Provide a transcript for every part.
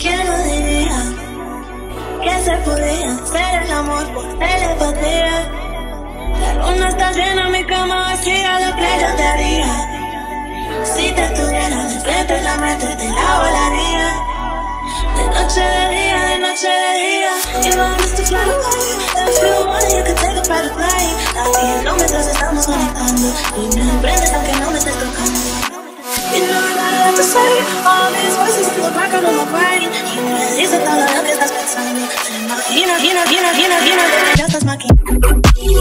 ¿Quién diría que se podía hacer el amor por telepatía? La luna está llena, mi cama vacía, lo que yo te haría. Si te tuviera de frente, la mente te la volaría. De noche de día, de noche de día. You want us to fly away. If you want, you can take a private flight. Aquí kilómetros estamos conectando y me prendes aunque no me estés tocando. You know I gotta have to say all these voices in the background of my brain. Y me dice todo lo que estás pensando. Imagina que ya estás maquinando.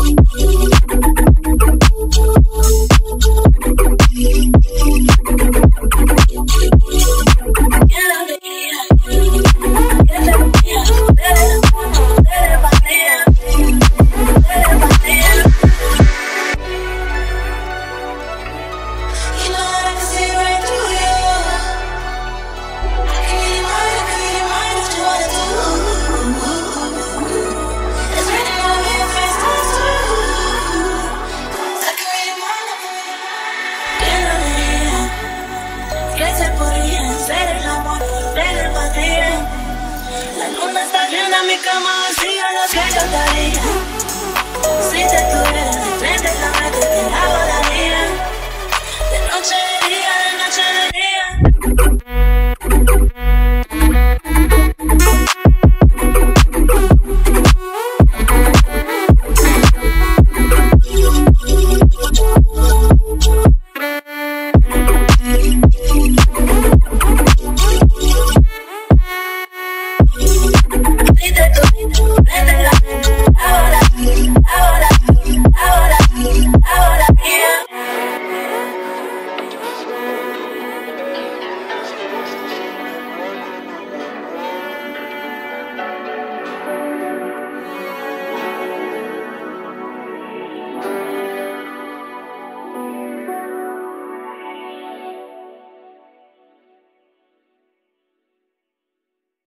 La luna está llena, mi cama vacía, lo que yo te haría. Si te tuviera de frente, la mente te la volaría.